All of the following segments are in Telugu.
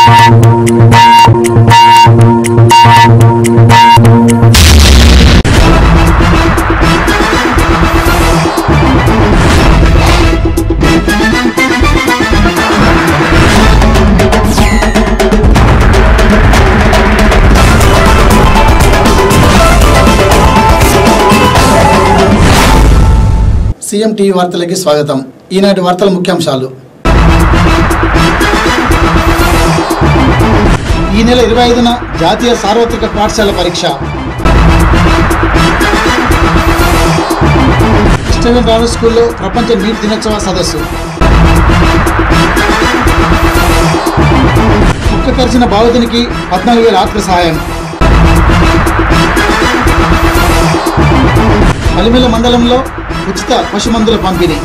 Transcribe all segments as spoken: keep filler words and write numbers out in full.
సీఎం టీవీ వార్తలకి స్వాగతం. ఈనాటి వార్తల ముఖ్యాంశాలు. ఈ నెల ఇరవై ఐదున జాతీయ సార్వత్రిక పాఠశాల పరీక్ష. స్టీవెన్ రావు స్కూల్లో ప్రపంచ నీట్ దినోత్సవ సదస్సు. కుక్క కరిచిన బాధితునికి పద్నాలుగు వేల ఆర్థిక సహాయం. పలిమెల మండలంలో ఉచిత పశుమందుల పంపిణీ.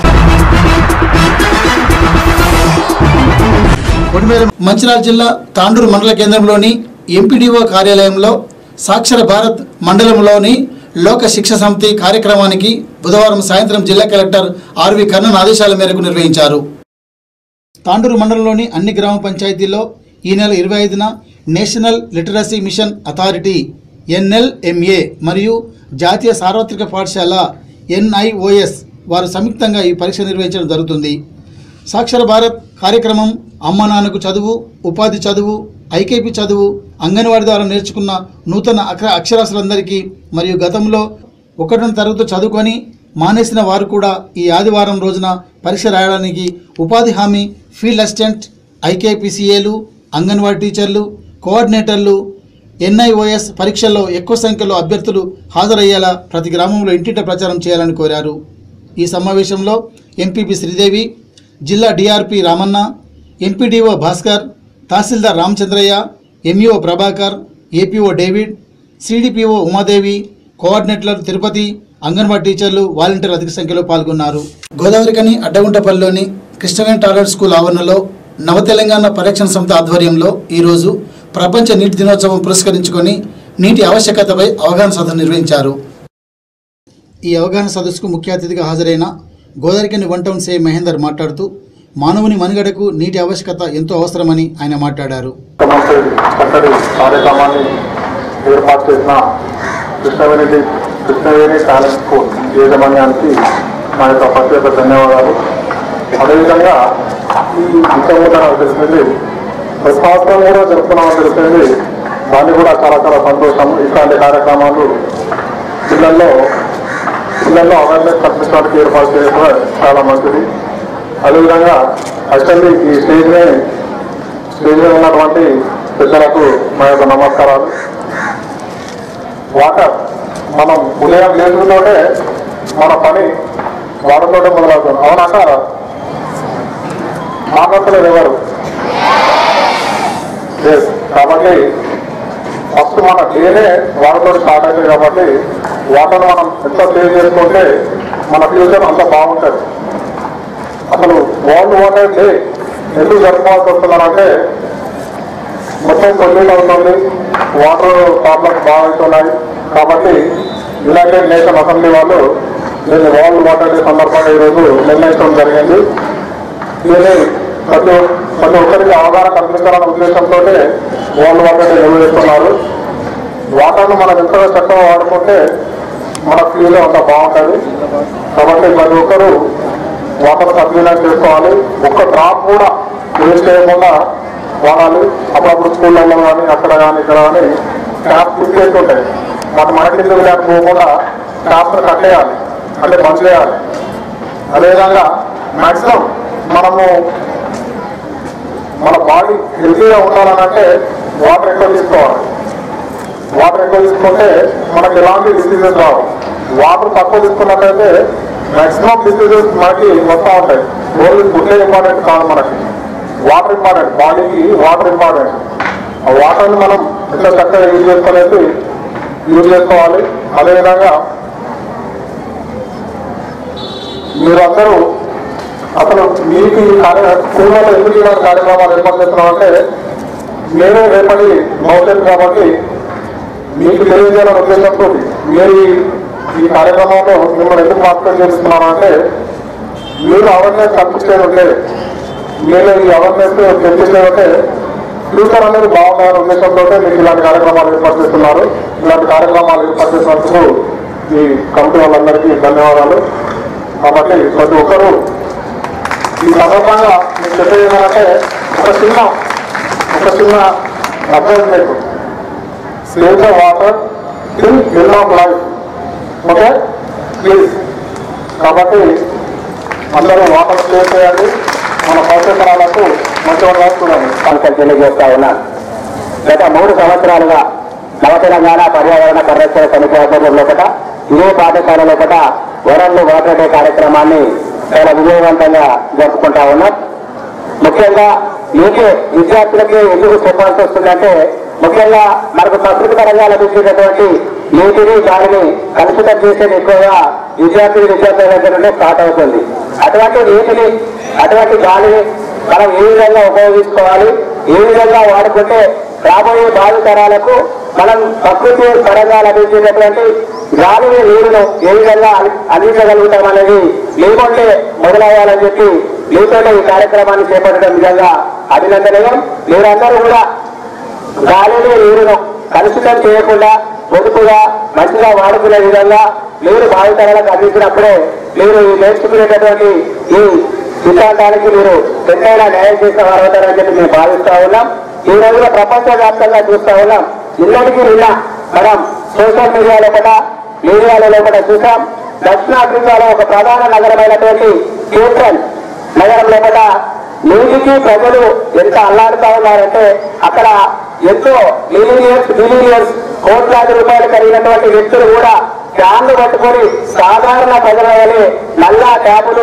మంచిర్యాల జిల్లా తాండూరు మండల కేంద్రంలోని ఎంపీడీఓ కార్యాలయంలో సాక్షర భారత్ మండలంలోని లోక శిక్ష సమితి కార్యక్రమానికి బుధవారం సాయంత్రం జిల్లా కలెక్టర్ ఆర్వి కర్ణన్ ఆదేశాల మేరకు నిర్వహించారు. తాండూరు మండలంలోని అన్ని గ్రామ పంచాయతీల్లో ఈ నెల ఇరవై ఐదున national literacy mission authority NLMA మరియు జాతీయ సార్వత్రిక పాఠశాల ఎన్ఐఓఎస్ వారు సంయుక్తంగా ఈ పరీక్ష నిర్వహించడం జరుగుతుంది. సాక్షర భారత్ కార్యక్రమం అమ్మ నాన్నకు చదువు, ఉపాధి చదువు, ఐకేపీ చదువు, అంగన్వాడీ ద్వారా నేర్చుకున్న నూతన అక్ష అక్షరాస్యులందరికీ మరియు గతంలో ఒకటో తరగతి చదువుకొని మానేసిన వారు కూడా ఈ ఆదివారం రోజున పరీక్ష రాయడానికి ఉపాధి హామీ, ఫీల్డ్ అసిస్టెంట్, ఐకేపీసీఏలు, అంగన్వాడీ టీచర్లు, కోఆర్డినేటర్లు ఎన్ఐఓఎస్ పరీక్షల్లో ఎక్కువ సంఖ్యలో అభ్యర్థులు హాజరయ్యేలా ప్రతి గ్రామంలో ఇంటింట ప్రచారం చేయాలని కోరారు. ఈ సమావేశంలో ఎంపీపీ శ్రీదేవి, జిల్లా డిఆర్పి రామన్న, ఎంపీడీఓ భాస్కర్, తహసీల్దార్ Ramachandraiah, MEO Prabhakar, APO David, CDPO Umadevi, కోఆర్డినేటర్లు తిరుపతి, అంగన్వాడీ టీచర్లు, వాలంటీర్లు అధిక సంఖ్యలో పాల్గొన్నారు. గోదావరికని అడ్డగుంటపల్లిలోని కృష్ణవేణి టాయిలెట్ స్కూల్ ఆవరణలో నవ తెలంగాణ పరిరక్షణ సంస్థ ఆధ్వర్యంలో ఈరోజు ప్రపంచ నీటి దినోత్సవం పురస్కరించుకొని నీటి ఆవశ్యకతపై అవగాహన సదస్సు నిర్వహించారు. ఈ అవగాహన సదస్సుకు ముఖ్య అతిథిగా హాజరైన గోదావరికని వన్ టౌన్ సే మహేందర్ మాట్లాడుతూ మానవుని మనుగడకు నీటి ఆవశ్యకత ఎంతో అవసరమని ఆయన మాట్లాడారు. అదేవిధంగా ఈ విషయంలో నాకు తెలిసింది ప్రతి సంవత్సరం కూడా జరుపుకున్నామని తెలిసింది. దాన్ని కూడా చాలా చాలా సంతోషం. ఇట్లాంటి కార్యక్రమాలు పిల్లల్లో పిల్లల్లో అవేర్నెస్ కల్పించడానికి ఏర్పాటు చేయడం చాలా మంచిది. అదేవిధంగా యాక్చువల్లీ ఈ స్టేజ్ని స్టేజ్ మీద ఉన్నటువంటి పెద్దలకు మా యొక్క నమస్కారాలు. వాటర్ మనం ఉదయం లేకుండానే మన పని వాటర్తోటే మొదలవుతుంది. అవునంటారా? మాట్లాడలేదు ఎవరు? కాబట్టి ఫస్ట్ మన డేనే వాటర్తో స్టార్ట్ అవుతుంది. కాబట్టి వాటర్ మనం ఎంత సేవ్ చేసుకుంటే మన ఫ్యూచర్ అంత బాగుంటుంది. అసలు వరల్డ్ వాటర్ డే ఎందుకు జరుపుకోవాల్సి వస్తున్నారంటే మొత్తం పొల్యూట్ అవుతుంది, వాటర్ ప్రాబ్లమ్స్ బాగా అవుతున్నాయి. కాబట్టి యునైటెడ్ నేషన్ అసెంబ్లీ వాళ్ళు దీన్ని వరల్డ్ వాటర్ డే సందర్భంగా ఈరోజు నిర్ణయించడం జరిగింది. దీన్ని ప్రతి ప్రతి ఒక్కరికి అవగాహన కల్పించాలన్న ఉద్దేశంతో వరల్డ్ వాటర్ డే నిర్వహిస్తున్నారు. వాటర్ను మనం ఎంతగా చక్కగా వాడుకుంటే మన ఫ్యూచర్ అంత బాగుంటుంది. కాబట్టి ప్రతి ఒక్కరూ వాటర్ సద్వినియోగం చేసుకోవాలి. ఒక్క డ్రాప్ కూడా వేస్ట్ చేయకుండా వాడాలి. అప్పుడప్పుడు స్కూళ్ళల్లో కానీ అక్కడ కానీ ఇక్కడ కానీ ట్యాప్ ఫిక్స్ చేస్తుంటాయి. మనం మన కింద లేకపోకుండా ట్యాప్ను కట్టేయాలి, అంటే బంద్ చేయాలి. అదేవిధంగా మ్యాక్సిమం మనము మన బాడీ హెల్తీగా ఉండాలనంటే వాటర్ ఎక్కువ తీసుకోవాలి. వాటర్ ఎక్కువ తీసుకుంటే మనకి ఎలాంటి డిసీజెస్ రావు. వాటర్ తక్కువ తీసుకున్నట్లయితే మ్యాక్సిమం డిసీజెస్ మనకి వస్తూ ఉంటాయి. ఓన్లీ ఫుడ్ ఇంపార్టెంట్ కాదు, మనకి వాటర్ ఇంపార్టెంట్, బాడీకి వాటర్ ఇంపార్టెంట్. ఆ వాటర్ని మనం ఎంత చక్కగా యూజ్ చేసుకోలేదు యూజ్ చేసుకోవాలి. అదేవిధంగా మీరందరూ అసలు మీకు ఈ కార్య స్కూల్లో ఎందుకు ఇలాంటి కార్యక్రమాలు ఏర్పాటు చేస్తున్నామంటే మేమే రేపటి భవిష్యత్తు కాబట్టి మీకు తెలియజేయాలని ఉద్దేశంతో మీరు ఈ కార్యక్రమంలో మిమ్మల్ని ఎందుకు పార్టిసిపేట్ చేస్తున్నామంటే మీరు అవేర్నెస్ కల్పించేది ఉంటే, మీరు ఈ అవేర్నెస్ పెంచేది ఉంటే ఫ్యూచర్ అనేది బాగుండాలనే ఉద్దేశంతో మీకు ఇలాంటి కార్యక్రమాలు ఏర్పాటు చేస్తున్నారు. ఇలాంటి కార్యక్రమాలు ఏర్పాటు చేసినందుకు ఈ కమిటీ వాళ్ళందరికీ ధన్యవాదాలు. కాబట్టి ప్రతి ఒక్కరూ ఈ సందర్భంగా మీకు చెప్పేది ఏంటంటే ఒక చిన్న ఒక చిన్న advertisement, save the water till end of life. Okay please. కాబట్టి అందరూ వాటర్ సేవ్ చేయండి, మన భవిష్యత్తరాలకు మంచి చూడండి. అంశాలు తెలియజేస్తా ఉన్నా. గత మూడు సంవత్సరాలుగా నవ తెలంగాణ పర్యావరణ పరిరక్షణ సమితి ఆధ్వర్యంలో ఒకట ఇదే పాఠశాలలో ఒకట వరల్డ్ వాటర్ డే కార్యక్రమాన్ని చాలా విజయవంతంగా జరుపుకుంటా ఉన్నాం. ముఖ్యంగా నీకే విద్యార్థులకి ఎందుకు చెప్పాల్సి వస్తుందంటే, ముఖ్యంగా మనకు ప్రకృతి పరంగా లభించేటటువంటి నీటిని గాలిని కలుషితం చేసేది ఎక్కువగా విద్యార్థులు విద్యార్థుల దగ్గర నుండి స్టార్ట్ అవుతుంది. అటువంటి నీటిని అటువంటి గాలిని మనం ఏ విధంగా ఉపయోగించుకోవాలి, ఏ విధంగా వాడుకుంటే రాబోయే భావితరాలకు మనం ప్రకృతి పరంగా లభించేటటువంటి గాలిని నీరును ఏ విధంగా అందించగలుగుతాం అనేది లేకుంటే మొదలయ్యాలని చెప్పి మీతోనే ఈ కార్యక్రమాన్ని చేపట్టడం విధంగా అభినందనీయం. మీరందరూ కూడా గాలిని నీరును కలుషితం చేయకుండా పొదుపుగా మంచిగా వాడుకునే విధంగా మీరు భావితరాలకు అందించినప్పుడే మీరు నేర్చుకునేటటువంటి ఈ సిద్ధాంతానికి మీరు ఎంతైనా న్యాయం చేసిన వారు అవుతారని చెప్పి మేము భావిస్తా ఉన్నాం. ఈ రోజున ప్రపంచవ్యాప్తంగా చూస్తా ఉన్నాం. నిన్నటికి నిన్న మనం సోషల్ మీడియాలో కూడా మీడియాలలో కూడా చూసాం. దక్షిణాఫ్రికాలో ఒక ప్రధాన నగరమైనటువంటి కేప్టౌన్ నగరం లోపల నీటికి ప్రజలు ఎంత అల్లాడుతా ఉన్నారంటే, అక్కడ ఎంతో మిలియన్స్ మిలియన్స్ కోట్లాది రూపాయలు కలిగినటువంటి వ్యక్తులు కూడా క్యాన్లు పట్టుకొని సాధారణ ప్రజల వలె నల్లా ట్యాపులు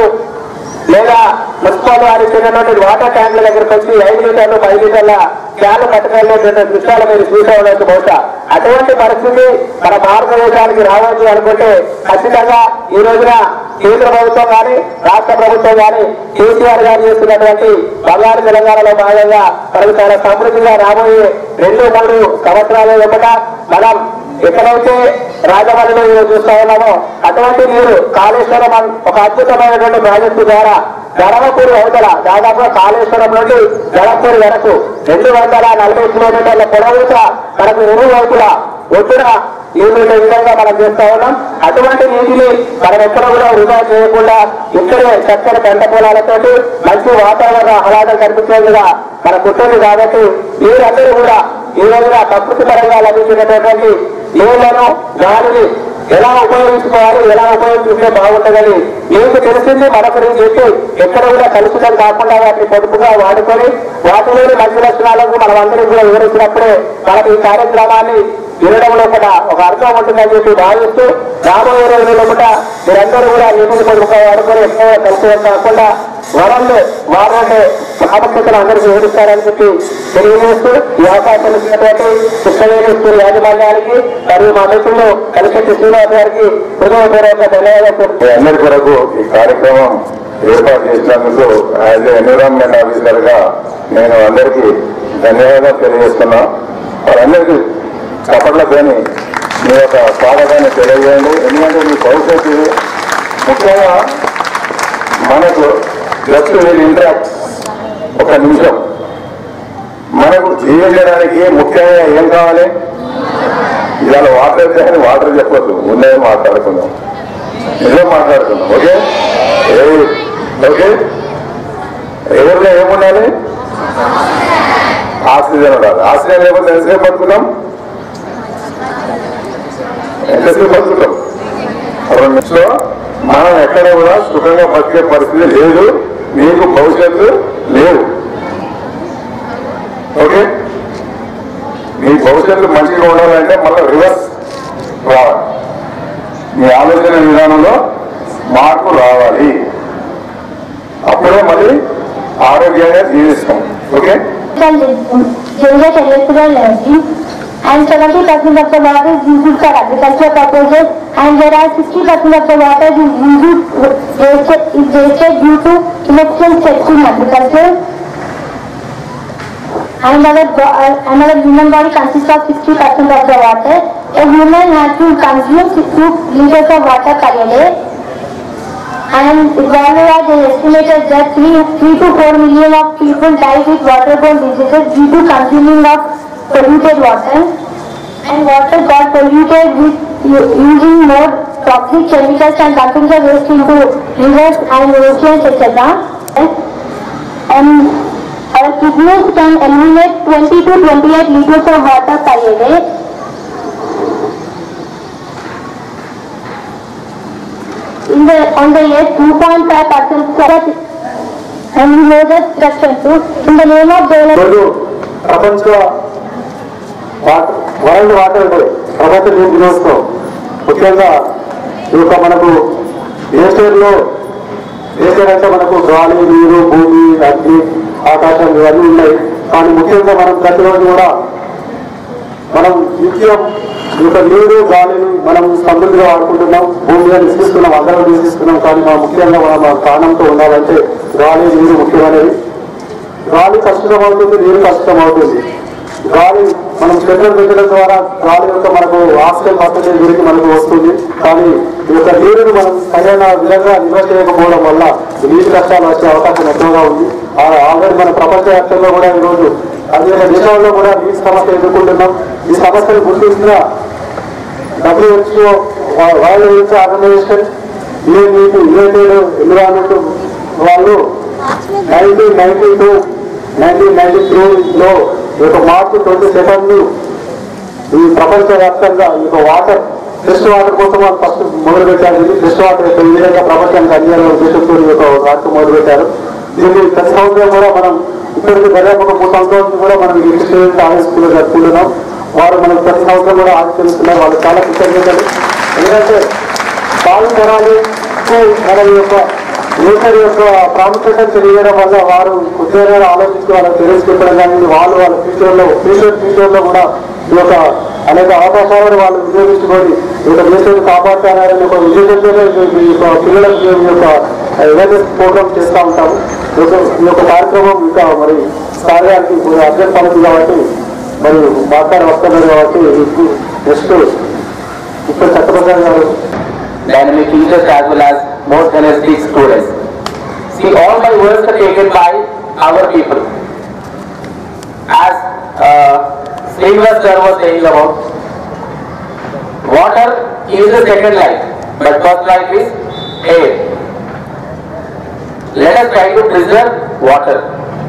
లేదా మున్సిపల్ వారు ఇచ్చినటువంటి వాటర్ ట్యాంకుల దగ్గరకు వచ్చి ఐదు లీటర్లు పది లీటర్ల క్యాన్లు పట్టుకెళ్ళేటువంటి దృశ్యాలు మీరు చూసే ఉండొచ్చు బహుశా. అటువంటి పరిస్థితి మన భారతదేశానికి రావచ్చు అనుకుంటే ఖచ్చితంగా ఈ రోజున కేంద్ర ప్రభుత్వం కానీ రాష్ట్ర ప్రభుత్వం కానీ కేసీఆర్ గారు చేస్తున్నటువంటి బంగారు తెలంగాణలో భాగంగా మనకు చాలా సమృద్ధిగా రాబోయే రెండు మూడు సంవత్సరాల లోపల మనం ఎక్కడైతే రాజమౌళిలో ఈరోజు చూస్తా ఉన్నామో అటువంటి నీరు కాళేశ్వరం ఒక అద్భుతమైనటువంటి ప్రాజెక్టు ద్వారా ధర్మపూర్ అవతల దాదాపుగా కాళేశ్వరం నుండి ధర్మపూర్ వరకు రెండు వందల నలభై కిలోమీటర్ల పొడవుగా మనకు ఇరు వైపుల ఒడ్డున నీరు విధంగా మనం చేస్తా ఉన్నాం. అటువంటి నీటిని మనం ఎక్కడ కూడా వృధా చేయకుండా ఇక్కడే చక్కని పంట పొలాలతోటి మంచి వాతావరణ ఆహ్లాదం కనిపించేందుగా మనకు ఉంటుంది. కాబట్టి మీరందరూ కూడా ఈ రోజున ప్రకృతి పరంగా లభించినటువంటి నీళ్లను గాలిని ఎలా ఉపయోగించుకోవాలి, ఎలా ఉపయోగించుకుంటే బాగుంటుందని మీకు తెలిసింది మనకు నేను చెప్పి ఎక్కడ కూడా కలుషితం కాకుండా వాటిని పొదుపుగా వాడుకొని వాటిలోని మంచి లక్షణాలకు మనం అందరం కూడా వివరించినప్పుడే మనకు ఈ కార్యక్రమాన్ని వినడంలో కూడా ఒక అర్థం ఉంటుందని చెప్పి భావిస్తూ రాబోయే రోజుల్లో కూడా మీరందరూ కూడా నీటిని పొదుపుగా వాడుకొని ఎక్కువ కలుషితం కాకుండా వరంలో వారంటే ప్రాముఖ్యతను అందరికీ వివరిస్తారని చెప్పి తెలియజేస్తూ ఈ అవకాశం ఇచ్చినటువంటి కృష్ణవేణి స్కూల్ యాజమాన్యానికి మరియు మా మిత్రులు కలిపెట్టి శ్రీనివాస్ గారికి హృదయపూర్వక ధన్యవాదాలు. అందరి కొరకు ఈ కార్యక్రమం ఏర్పాటు చేసినందుకు యాజ్ ఎన్విరాన్మెంట్ ఆఫీసర్ గా నేను అందరికీ ధన్యవాదాలు తెలియజేస్తున్నా. వారందరికీ చప్పట్లతోని మీ యొక్క స్వాగతాన్ని తెలియజేయండి. ఎందుకంటే మీ భవిష్యత్తు ముఖ్యంగా మనకు జస్ట్ వీల్ ఇంట్రాక్ట్ ఒక నిమిషం మనకు జీవించడానికి ముఖ్యంగా ఏం కావాలి? ఇవాళ వాటర్ కానీ వాటర్ చెప్పొద్దు, ఉన్నది మాట్లాడుకుందాం, నిజం మాట్లాడుకుందాం. ఓకే ఓకే ఎవరిలో ఏముండాలి? ఆక్సిజన్ ఉండాలి. ఆక్సిజన్ లేకపోతే ఎంతసేపు పట్టుకున్నాం? ఎంతసేపు పట్టుకుంటాం? రెండు నిమిషంలో మనం ఎక్కడ కూడా సుఖంగా బతికే పరిస్థితి లేదు. మీకు భవిష్యత్తు లేదు. ఓకే, మీ భవిష్యత్తు మంచిగా ఉండాలంటే మళ్ళీ రివర్స్ రావాలి. మీ ఆలోచన విధానంలో మార్పు రావాలి. అప్పుడే మళ్ళీ ఆరోగ్యంగా జీవిస్తాం. Okay, and seventy percent of the water is used for agricultural purposes, and there are sixty percent of the water is used wasted, is wasted due to inefficient steps in agriculture. And our, and our human body consists of sixty percent of the water. A human has to consume two liters of water per day. And Evaluate they estimated that three, three to four million of people died with waterborne diseases due to consuming of polluted water. And water got polluted with using more toxic chemicals and dumping the waste into rivers and oceans, et cetera. And our kidneys can eliminate twenty to twenty-eight liters of water per day. In the, on the earth, two point five percent and we know that structure too. In the name of development. ప్రపంచ వరల్డ్ వాటర్ డే ప్రపంచ నీటి దినోత్సవం ముఖ్యంగా ఈ యొక్క మనకు నేచర్లో నేచర్ అంటే మనకు గాలి నీరు భూమి అగ్ని ఆకాశం ఇవన్నీ ఉన్నాయి. కానీ ముఖ్యంగా మనం ప్రతిరోజు కూడా మనం నిత్యం ఈ యొక్క నీరు గాలిని మనం సమృద్ధిగా వాడుకుంటున్నాం, భూమిగా నిశ్చిస్తున్నాం, అందరం నిశ్చిస్తున్నాం. కానీ మనం ముఖ్యంగా మనం ప్రాణంతో ఉండాలంటే గాలి నీరు ముఖ్యమైనది. గాలి కష్టం అవుతుంది, నీరు కష్టం అవుతుంది. గాలి మనం చెట్లను పెట్టడం ద్వారా గాలి యొక్క మనకు ఆక్సిజన్ పర్సెంటేజ్ గురించి మనకు వస్తుంది. కానీ ఈ యొక్క నీరును మనం సరైన విధంగా నిల్వ చేయకపోవడం వల్ల నీటి కష్టాలు వచ్చే అవకాశం ఎక్కువగా ఉంది. ఆల్రెడీ మన ప్రపంచవ్యాప్తంగా కూడా ఈరోజు అనేక దేశాల్లో కూడా నీటి సమస్య ఎదుర్కొంటున్నాం. ఈ సమస్యను గుర్తించిన WHO world health organization UNEP united environment వాళ్ళు nineteen ninety two nineteen ninety త్రీలో ఈ యొక్క మార్చి ట్వంటీ సెకండ్ ఈ ప్రపంచవ్యాప్తంగా ఈ యొక్క వాటర్ ఫ్రెష్ వాటర్ కోసం వాళ్ళు ఫస్ట్ మొదలుపెట్టారు. ఇది ఫ్రెష్ వాటర్ ఈ విధంగా ప్రపంచానికి అందించాలనే ఉద్దేశంతో ఈ యొక్క కార్యక్రమం మొదలుపెట్టారు. దీన్ని ప్రతి సంవత్సరం కూడా మనం ఇప్పటికీ దాదాపు ఒక మూడు సంవత్సరాల నుంచి కూడా మనం ఈ స్టూడెంట్ ఆర్ఎస్ స్కూల్లో జరుపుకుంటున్నాం. వారు మనకు ప్రతి సంవత్సరం కూడా ఆచరిస్తున్నారు. వాళ్ళు చాలా కృతజ్ఞతలు. ఎందుకంటే పాలు తరాలకు మన యొక్క నేచర్ యొక్క ప్రాముఖ్యతను తెలియడం వల్ల వారు ఉద్యోగాలు ఆలోచించి వాళ్ళకి తెలుసుకోవడం కానీ వాళ్ళు వాళ్ళ ఫ్యూచర్లో ఫ్యూచర్ ఫ్యూచర్లో కూడా ఈ యొక్క అనేక అవకాశాలను వాళ్ళు వినియోగించుకొని ఈ యొక్క నేచర్ని కాపాడుతారనే ఒక ఉద్దేశంతోనే ఈ యొక్క పిల్లలకు ఈ యొక్క అవేర్నెస్ ప్రోగ్రామ్ చేస్తూ ఉంటాము. ఈ యొక్క కార్యక్రమం ఇంకా మరి సాగడానికి అభ్యర్థి పడుతుంది కాబట్టి మరి మాట్లాడి వస్తున్నారు కాబట్టి నెక్స్ట్ ఇప్పుడు చట్టప్రసాద్ గారు dynamic teachers as well as more energetic students. See, all my words are taken by our people. As uh, Srinivas sir was saying about, water is the second life, but first life is air. Let us try to preserve water.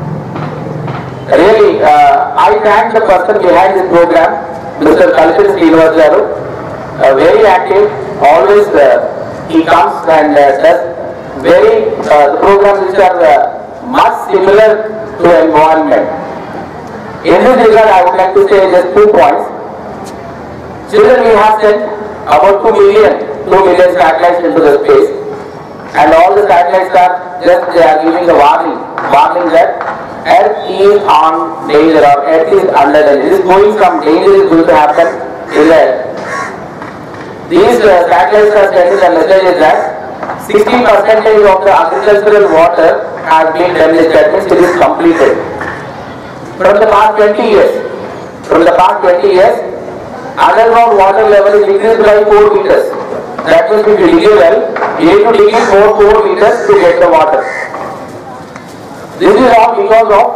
Really, uh, I thank the person behind this program, Mister Kalpit Srinivas garu, uh, very active. Always uh, he comes and uh, does very uh, the programs which are uh, much similar to environment. In this regard, I would like to say just two points. Children, we have sent about two million, two million satellites into the space, and all the satellites are just they are giving the warning, warning that Earth is on danger or Earth is under danger. This is going from danger is going to happen till Earth. These uh, satellites are sending the message that sixty percent of the agricultural water has been damaged, that means it is completed. From the past twenty years, from the past twenty years, underground water level is increased by four meters. That means if you dig a well, you need to dig it for four meters to get the water. This is all because of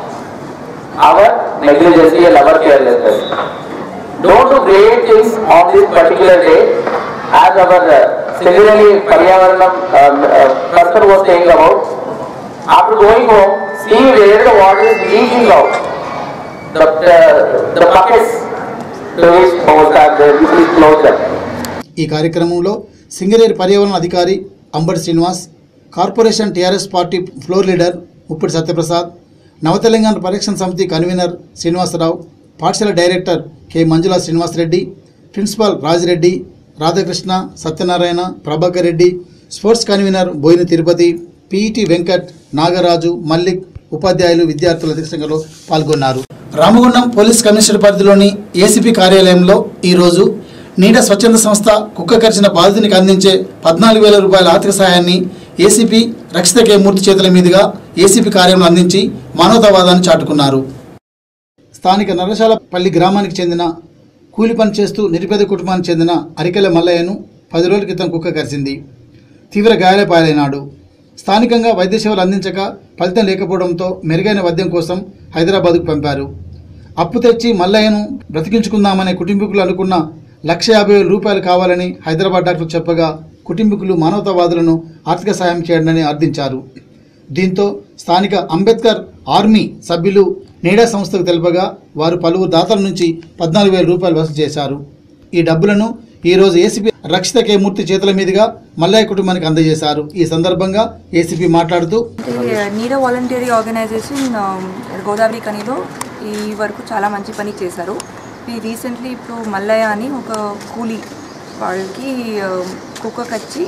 our negligence and our carelessness. Don't do great things on this particular day, as our uh, similarly Pariyavaranam um, uh, person was saying about. After going home, see where the water is leaking out. The uh, the buckets to which holes are there, you please close them. ఈ కార్యక్రమంలో సింగరేర్ పర్యావరణ అధికారి Ambati Srinivas, corporation TRS party floor leader Muppidi Satyaprasad, Navatelangana పరిరక్షణ సమితి కన్వీనర్ శ్రీనివాసరావు, పాఠశాల director K Manjula Srinivasareddy, principal Rajireddy, Radhakrishna, Satyanarayana, Prabhakar Reddy, sports convener Boina Tirupati, PET Venkat, Nagaraju, Mallik, ఉపాధ్యాయులు, విద్యార్థుల అధ్యక్షంలో పాల్గొన్నారు. రామగుండం పోలీస్ కమిషనర్ పరిధిలోని ఏసీపీ కార్యాలయంలో ఈరోజు నీడ స్వచ్ఛంద సంస్థ కుక్క కరిచిన బాధితునికి అందించే పద్నాలుగు వేల రూపాయల ఆర్థిక సహాయాన్ని ఏసీపీ రక్షిత కే మూర్తి చేతుల మీదుగా ఏసీపీ కార్యాలయంలో అందించి మానవతావాదాన్ని చాటుకున్నారు. స్థానిక నరశాలపల్లి గ్రామానికి చెందిన కూలి పని చేస్తూ నిరుపేద కుటుంబానికి చెందిన అరికెల మల్లయ్యను పది రోజుల క్రితం కుక్క కరిచింది. తీవ్ర గాయాలపాలైనాడు. స్థానికంగా వైద్య సేవలు అందించక ఫలితం లేకపోవడంతో మెరుగైన వైద్యం కోసం హైదరాబాద్కు పంపారు. అప్పు తెచ్చి మల్లయ్యను బ్రతికించుకుందామనే కుటుంబీకులు అనుకున్న లక్ష యాభై వేల రూపాయలు కావాలని హైదరాబాద్ డాక్టర్ చెప్పగా కుటుంబీకులు మానవతావాదులను ఆర్థిక సాయం చేయాలని అర్థించారు. దీంతో స్థానిక అంబేద్కర్ ఆర్మీ సభ్యులు నీడా సంస్థకు తెలుపగా వారు పలువురు దాతల నుంచి పద్నాలుగు వేల రూపాయలు వసూలు చేశారు. ఈ డబ్బులను ఈరోజు ఏసీపీ రక్షిత కే మూర్తి చేతుల మీదుగా మల్లయ్య కుటుంబానికి అందజేశారు. ఈ సందర్భంగా ఏసీపీ మాట్లాడుతూ నీడా వాలంటరీ ఆర్గనైజేషన్ గోదావరి కనిలో ఈ వరకు చాలా మంచి పని చేశారు. ఈ రీసెంట్లీ ఇప్పుడు మల్లయ్య అని ఒక కూలీ వాళ్ళకి కుక్క కచ్చి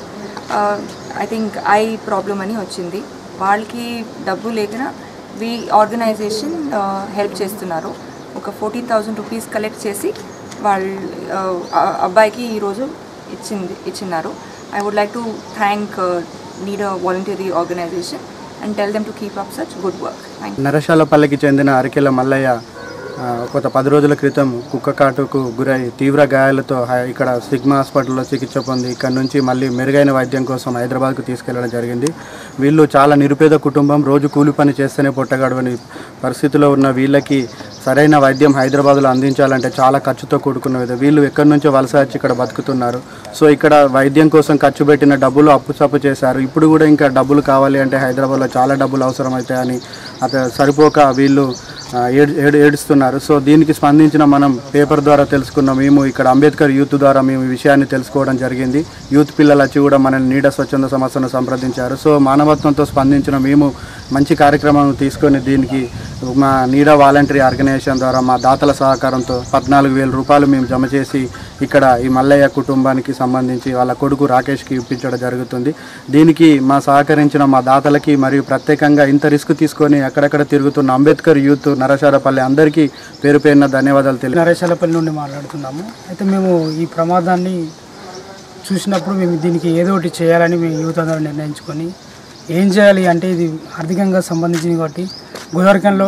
ఐ థింక్ ఐ ప్రాబ్లం అని వచ్చింది. వాళ్ళకి డబ్బు లేకన వి ఆర్గనైజేషన్ హెల్ప్ చేస్తున్నారు. ఒక ఫోర్టీ థౌజండ్ రూపీస్ కలెక్ట్ చేసి వాళ్ళ అబ్బాయికి ఈరోజు ఇచ్చింది ఇచ్చినారు. I would like to thank Needa voluntary organization and tell them to keep up such good work. నరశాలపల్లికి చెందిన అరికెల మల్లయ్య గత పది రోజుల క్రితం కుక్క కాటుకు గురై తీవ్ర గాయాలతో ఇక్కడ సిగ్మా హాస్పిటల్లో చికిత్స పొంది ఇక్కడ నుంచి మళ్ళీ మెరుగైన వైద్యం కోసం హైదరాబాద్కు తీసుకెళ్లడం జరిగింది. వీళ్ళు చాలా నిరుపేద కుటుంబం, రోజు కూలి పని చేస్తేనే పొట్టగడవని పరిస్థితిలో ఉన్న వీళ్ళకి సరైన వైద్యం హైదరాబాద్లో అందించాలంటే చాలా ఖర్చుతో కూడుకున్నది. వీళ్ళు ఎక్కడి నుంచో వలస వచ్చి ఇక్కడ బతుకుతున్నారు. సో ఇక్కడ వైద్యం కోసం ఖర్చు పెట్టిన డబ్బులు అప్పు చప్పు చేశారు. ఇప్పుడు కూడా ఇంకా డబ్బులు కావాలి అంటే హైదరాబాద్లో చాలా డబ్బులు అవసరం అవుతాయని అత సరిపోక వీళ్ళు ఏడు ఏడుస్తున్నారు. సో దీనికి స్పందించిన మనం పేపర్ ద్వారా తెలుసుకున్నాం. మేము ఇక్కడ అంబేద్కర్ యూత్ ద్వారా మేము ఈ విషయాన్ని తెలుసుకోవడం జరిగింది. యూత్ పిల్లలు వచ్చి కూడా మనల్ని నీడా స్వచ్ఛంద సంస్థను సంప్రదించారు. సో మానవత్వంతో స్పందించిన మేము మంచి కార్యక్రమం తీసుకొని దీనికి మా నీడా వాలంటరీ ఆర్గనైజేషన్ ద్వారా మా దాతల సహకారంతో పద్నాలుగు వేల రూపాయలు మేము జమ చేసి ఇక్కడ ఈ మల్లయ్య కుటుంబానికి సంబంధించి వాళ్ళ కొడుకు రాకేష్కి ఇప్పించడం జరుగుతుంది. దీనికి మా సహకరించిన మా దాతలకి మరియు ప్రత్యేకంగా ఇంత రిస్క్ తీసుకొని అక్కడక్కడ తిరుగుతున్న అంబేద్కర్ యూత్ నరశాలపల్లి అందరికీ పేరు పేరున ధన్యవాదాలు తెలియ నరశాలపల్లి నుండి మాట్లాడుతున్నాము. అయితే మేము ఈ ప్రమాదాన్ని చూసినప్పుడు మేము దీనికి ఏదో ఒకటి చేయాలని మేము యూత్ అందరూ నిర్ణయించుకొని ఏం చేయాలి అంటే ఇది ఆర్థికంగా సంబంధించింది కాబట్టి గోదావరికంలో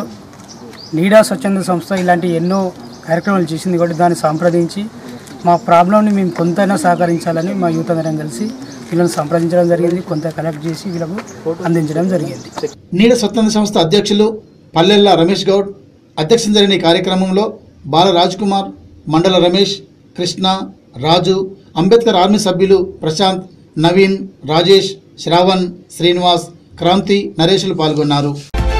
నీడా స్వచ్ఛంద సంస్థ ఇలాంటి ఎన్నో కార్యక్రమాలు చేసింది కాబట్టి దాన్ని సంప్రదించి మా ప్రాబ్లంని మేము కొంతైనా సహకరించాలని మా యూత్ అందరం కలిసి వీళ్ళని సంప్రదించడం జరిగింది. కొంత కలెక్ట్ చేసి వీళ్ళకు అందించడం జరిగింది. నీడా స్వచ్ఛంద సంస్థ అధ్యక్షులు పల్లెల్ల రమేష్ గౌడ్ అధ్యక్షత జరిగిన ఈ కార్యక్రమంలో బాల రాజ్ కుమార్, మండల రమేష్, కృష్ణ, రాజు, అంబేద్కర్ ఆర్మీ సభ్యులు ప్రశాంత్, నవీన్, రాజేష్, శ్రావణ్, శ్రీనివాస్, క్రాంతి, నరేష్లు పాల్గొన్నారు.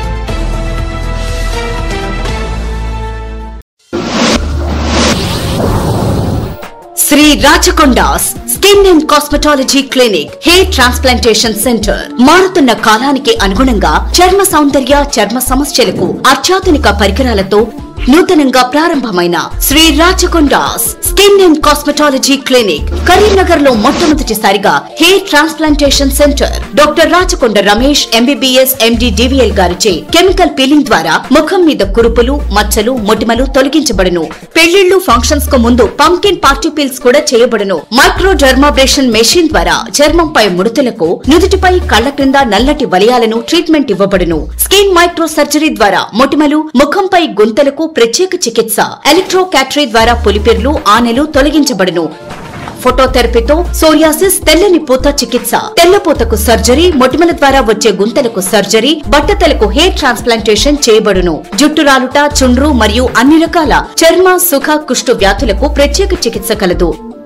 Shri Rachakondas skin and cosmetology clinic, hair transplantation centre. మారుతున్న కాలానికి అనుగుణంగా చర్మ సౌందర్య, చర్మ సమస్యలకు అత్యాధునిక పరికరాలతో నూతనంగా ప్రారంభమైన Shri Rachakondas skin and cosmetology clinic Karimnagar లో మొట్టమొదటిసారిగా hair transplantation centre. Doctor Rachakonda Ramesh MBBS MD DVL గారిచే కెమికల్ పీలింగ్ ద్వారా ముఖం మీద కురుపులు, మచ్చలు, మొటిమలు తొలగించబడును. పెళ్లిళ్లు, ఫంక్షన్స్ కు ముందు పంకిన్ పార్టీ పీల్స్ కూడా చేయబడును. మైక్రో డర్మాబ్రేషన్ మెషిన్ ద్వారా చర్మంపై ముడతలకు, నుదుటిపై, కళ్ల క్రింద నల్లటి వలయాలను ట్రీట్మెంట్ ఇవ్వబడును. స్కిన్ మైక్రో సర్జరీ ద్వారా మొటిమలు, ముఖంపై గుంతలకు ప్రత్యేక చికిత్స. ఎలక్ట్రో క్యాటరీ ద్వారా పులిపెర్లు, ఆనెలు తొలగించబడును. ఫోటోథెరపీతో సోరియాసిస్, తెల్లని పూత చికిత్స, తెల్లపూతకు సర్జరీ, మొటిమల ద్వారా వచ్చే గుంతలకు సర్జరీ, బట్టతలకు హెయిర్ ట్రాన్స్ప్లాంటేషన్ చేయబడును. జుట్టు రాలుట, చుండ్రు మరియు అన్ని రకాల చర్మ, సుఖ, కుష్టు వ్యాధులకు ప్రత్యేక చికిత్స కలదు.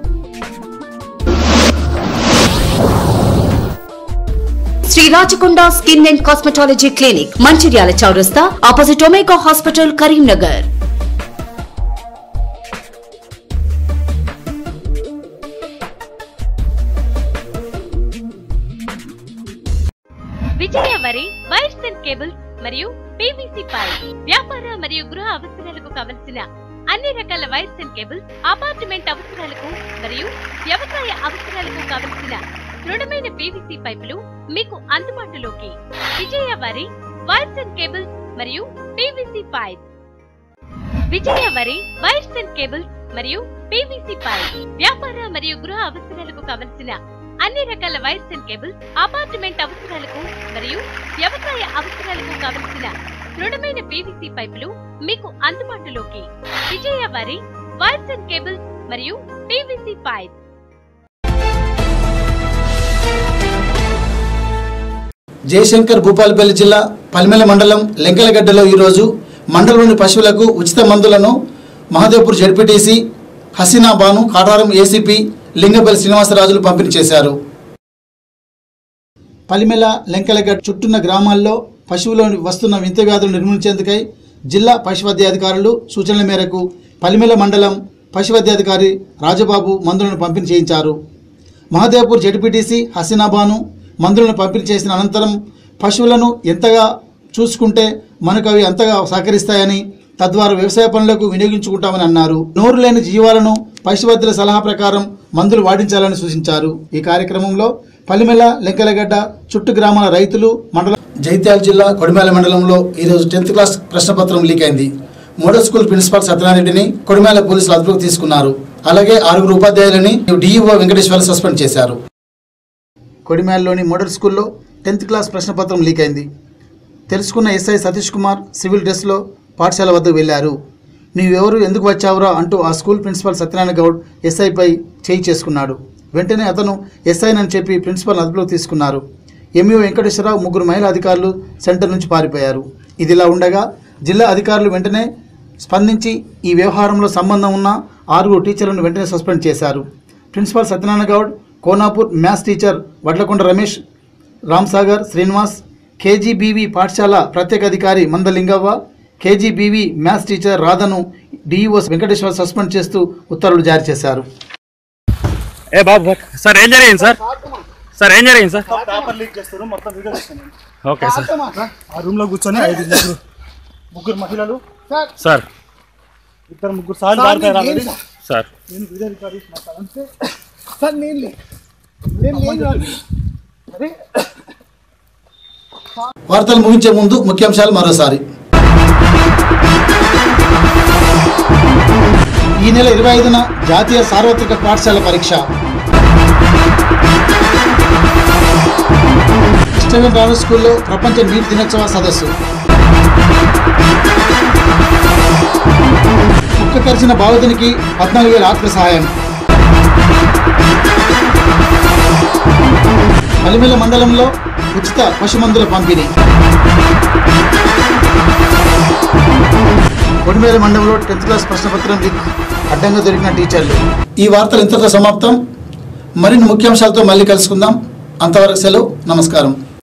Shri Rachakonda skin and cosmetology clinic, Mancherial చౌరస్తా, opposite Omega hospital, Karimnagar. Vijaya Vari wires and cables మరియు పీవీసీ పైప్, వ్యాపార మరియు గృహ అవసరాలకు కావలసిన అన్ని రకాల వైర్స్ అండ్ కేబుల్స్, అపార్ట్మెంట్ అవసరాలకు మరియు వ్యవసాయ అవసరాలకు కావలసిన దృఢమైన పీవీసీ పైపులు మీకు అందుబాటులోకి. Vijaya Vari wires and cables మరియు PVC pipe. Vijaya Vari wires and cables మరియు పీవీసీ పైప్, వ్యాపార మరియు గృహ అవసరాలకు కావలసిన అన్ని రకాల వైర్స్ అండ్ కేబుల్స్, అపార్ట్మెంట్ అవసరాలకు మరియు వ్యవసాయ అవసరాలకు కావలసిన దృఢమైన పీవీసీ పైపులు మీకు అందుబాటులోకి. Vijaya Vari wires and cables మరియు పీవీసీ పైప్. జయశంకర్ భూపాలపల్లి జిల్లా పల్మెల మండలం లెంకలగడ్డలో ఈరోజు మండలంలోని పశువులకు ఉచిత మందులను మహదేవ్పూర్ జడ్పీటీసీ హసీనా బాను, కాటారం ఏసీపీ లింగపల్లి శ్రీనివాసరాజులు పంపిణీ చేశారు. పల్మెల లెంకలగడ్డ చుట్టున్న గ్రామాల్లో పశువులోని వస్తున్న వింత వ్యాధులు నిర్మూలించేందుకై జిల్లా పశువైద్యాధికారులు సూచనల మేరకు పల్మెల మండలం పశువైద్యాధికారి రాజబాబు మందులను పంపిణీ చేయించారు. మహదేవ్పూర్ జడ్పీటీసీ హసీనా బాను మందులను పంపిణీ చేసిన అనంతరం పశువులను ఎంతగా చూసుకుంటే మనకు అవి అంతగా సహకరిస్తాయని, తద్వారా వ్యవసాయ పనులకు వినియోగించుకుంటామని అన్నారు. నోరు లేని జీవాలను పశువైద్యుల సలహా ప్రకారం మందులు వాడించాలని సూచించారు. ఈ కార్యక్రమంలో పల్మెల లెంకలగడ్డ చుట్టు గ్రామాల రైతులు, మండల జైత్యాల జిల్లా కొడిమేల మండలంలో ఈరోజు టెన్త్ క్లాస్ ప్రశ్నపత్రం లీక్ అయింది. మోడల్ స్కూల్ ప్రిన్సిపాల్ సత్యనారాయణని కొడిమేల పోలీసులు అదుపులోకి తీసుకున్నారు. అలాగే ఆరుగురు ఉపాధ్యాయులని డిఈఓ వెంకటేశ్వర సస్పెండ్ చేశారు. కొడిమేలలోని మోడల్ స్కూల్లో టెన్త్ క్లాస్ ప్రశ్నపత్రం లీక్ అయింది. తెలుసుకున్న ఎస్ఐ సతీష్ కుమార్ సివిల్ డ్రెస్లో పాఠశాల వద్దకు వెళ్లారు. నీవెవరు, ఎందుకు వచ్చావురా అంటూ ఆ స్కూల్ ప్రిన్సిపాల్ సత్యనారాయణ గౌడ్ ఎస్ఐపై చేయి చేసుకున్నాడు. వెంటనే అతను ఎస్ఐనని చెప్పి ప్రిన్సిపాల్ అదుపులోకి తీసుకున్నారు. ఎంఈఓ వెంకటేశ్వరరావు, ముగ్గురు మహిళా అధికారులు సెంటర్ నుంచి పారిపోయారు. ఇదిలా ఉండగా జిల్లా అధికారులు వెంటనే స్పందించి ఈ వ్యవహారంలో సంబంధం ఉన్న ఆరుగురు టీచర్లను వెంటనే సస్పెండ్ చేశారు. Principal Satyanarayana Goud, Konapur maths teacher Vadlakonda Ramesh, Ramsagar Srinivas, KGBV పాఠశాల ప్రత్యేక అధికారి మందలింగవ్వ, కేజీబీవీ మ్యాథ్స్ టీచర్ రాధను డిఈఓ వెంకటేశ్వర సస్పెండ్ చేస్తూ ఉత్తర్వులు జారీ చేశారు. ఏ బాబు సార్ ఏం జరిగింది సార్ సార్ ఏం జరిగింది సార్ పేపర్ లీక్ చేస్తారు మొత్తం వీడియో తీస్తాను. Okay sir. ఆ రూమ్ లో కూర్చొని ఐదు ముగ్గురు ముగ్గురు మహిళలు సార్, ఇద్దరు ముగ్గురు సార్లు దాడతారు సార్. నేను వీడియో రికార్డ్ చేసి మాట్లాడంటే సార్ నేను అదే వార్తలు ముగించే ముందు ముఖ్యాంశాలు మరోసారి. ఈ నెల ఇరవై ఐదున జాతీయ సార్వత్రిక పాఠశాల పరీక్ష. స్టీవెన్ ప్రైవేట్ స్కూల్లో ప్రపంచ నీట్ దినోత్సవ సదస్సు. కుక్క కరిచిన బాధితునికి పద్నాలుగు వేల ఆర్థిక సహాయం. పల్మెల మండలంలో ఉచిత పశు మందుల పంపిణీ. కొడిమేల మండలంలో టెన్త్ క్లాస్ ప్రశ్నపత్రం లీక్, అడ్డంగా దొరికిన టీచర్లు. ఈ వార్తలు ఇంతతో సమాప్తం. మరిన్ని ముఖ్యాంశాలతో మళ్ళీ కలుసుకుందాం. అంతవరకు సెలవు. నమస్కారం.